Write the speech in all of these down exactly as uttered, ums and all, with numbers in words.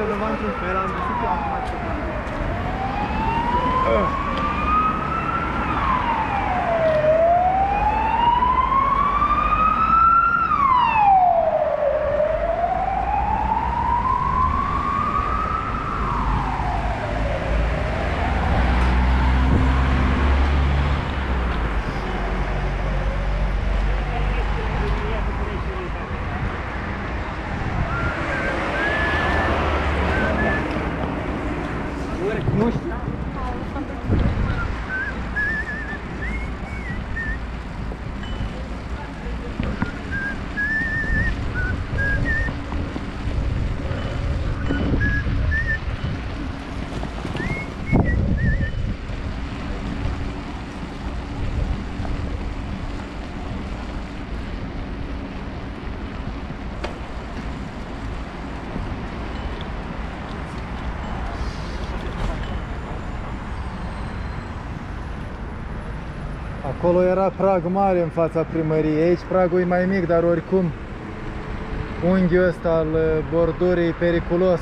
undeva într-un fel, am găsit eu acum ceva. Nu știu. Acolo era prag mare în fața primăriei, aici pragul e mai mic, dar oricum unghiul ăsta al bordurii e periculos.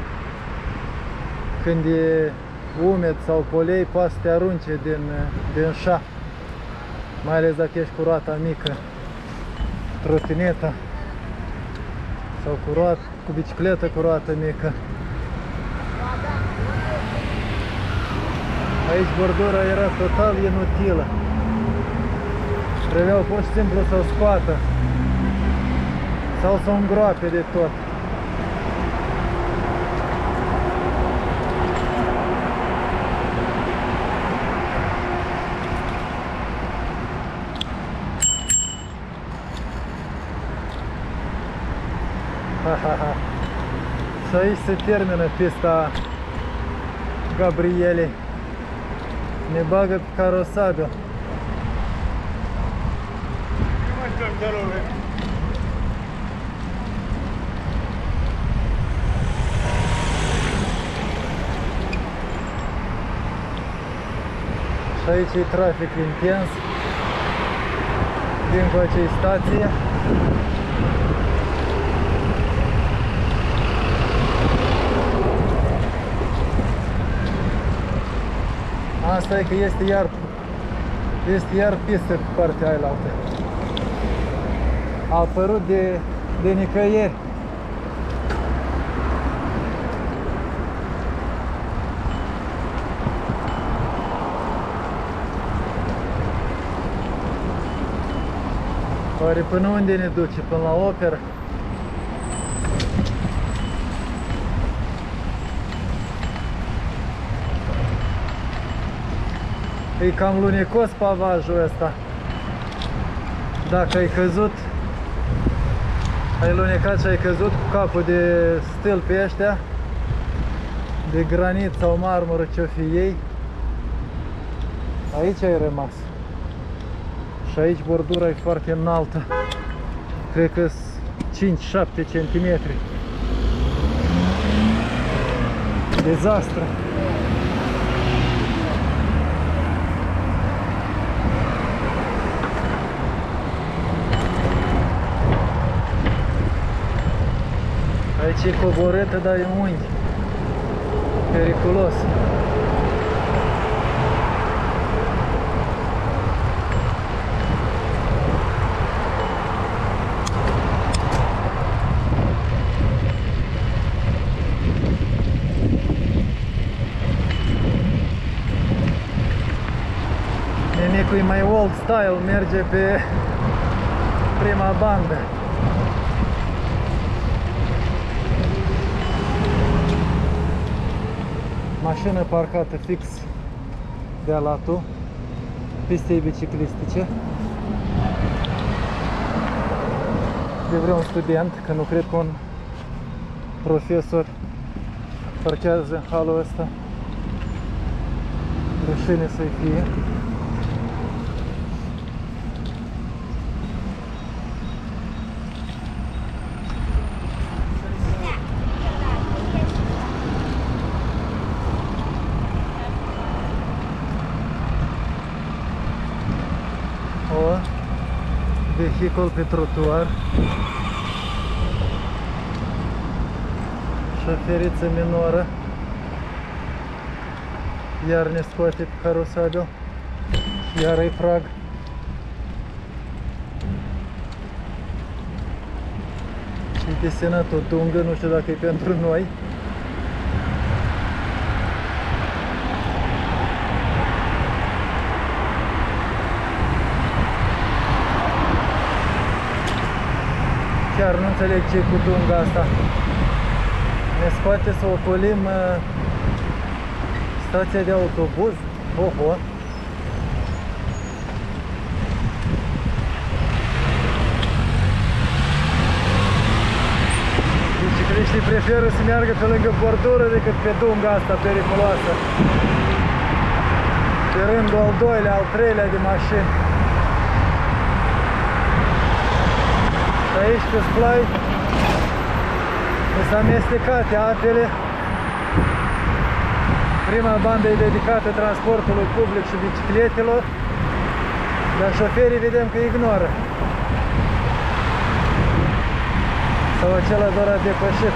Când e umed sau polei, poate să te arunce din, din șa, mai ales dacă ești cu roata mică, trotineta sau cu, roat, cu bicicletă cu roată mică. Aici bordura era total inutilă. Trebuiau pur și simplu să o scoată sau să o îngroape de tot. Ha, ha, ha. Și aici se termină pista Gabrielei. Ne bagă pe carosabil. Și aici e trafic intens din coace stație. Asta e că este iar este iar pistă pe partea aia la altă. A apărut de, de nicăieri. Oare până unde ne duce? Până la operă? E cam lunecos pavajul ăsta. Dacă ai căzut, ai lunecat și ai căzut cu capul de stâlpi ăștia, de granit sau marmură, ce-o fi ei, aici ai rămas. Și aici bordura e foarte înaltă. Cred că cinci șapte centimetri. Dezastru. Aici e coborâtă, dar e unghi. Periculos. Nemecul e mai old style, merge pe prima bandă. Mașină parcată fix de latul pistei biciclistice de vreun student, că nu cred că un profesor parchează în halul ăsta. Rușine să-i fie. Vehicul pe trotuar. Și Șoferiță minoră. Iar ne scoate pe carosabil. Iar e prag. Și desenat o dungă, nu știu dacă e pentru noi. Chiar nu înțeleg ce cu dunga asta. Ne scoate să ocolim uh, stația de autobuz. Oho! Bicicliștii preferă să meargă pe lângă bordură decât pe dunga asta periculoasă. Pe rândul al doilea, al treilea de mașini. Aici pe splai sunt amestecate apele. Prima bandă e dedicată transportului public și bicicletelor, dar șoferii vedem că ignoră. Sau acela doar a depășit.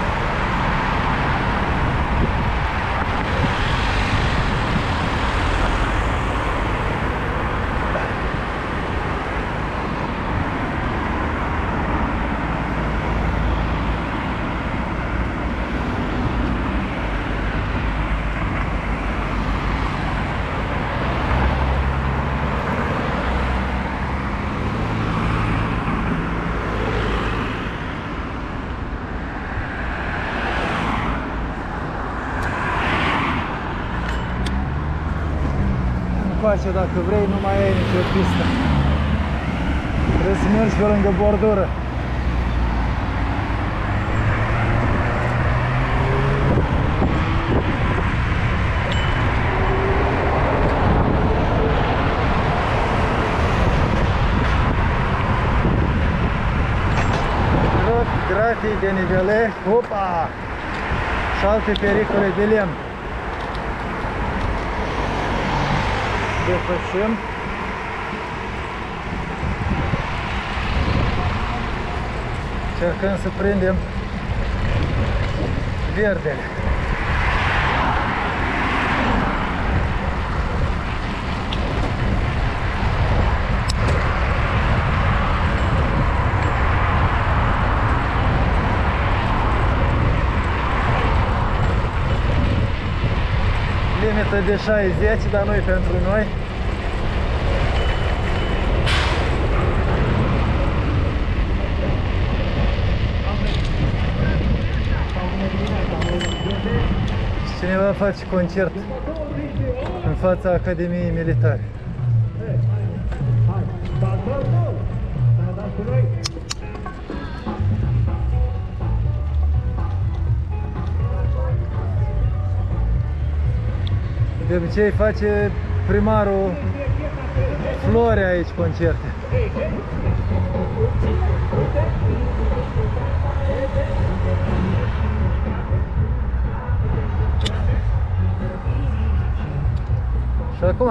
Face, dacă vrei, nu mai ai nicio pistă. Trebuie să mergi pe lângă bordură. Rot, gratii, denivele, opa! Și alte pericole de lemn. Depășim. Încercăm să prindem verdele. Limită de șaizeci, dar nu-i pentru noi. Cineva face concert în fața Academiei Militare. De obicei face primarul Florea aici concerte. Și acum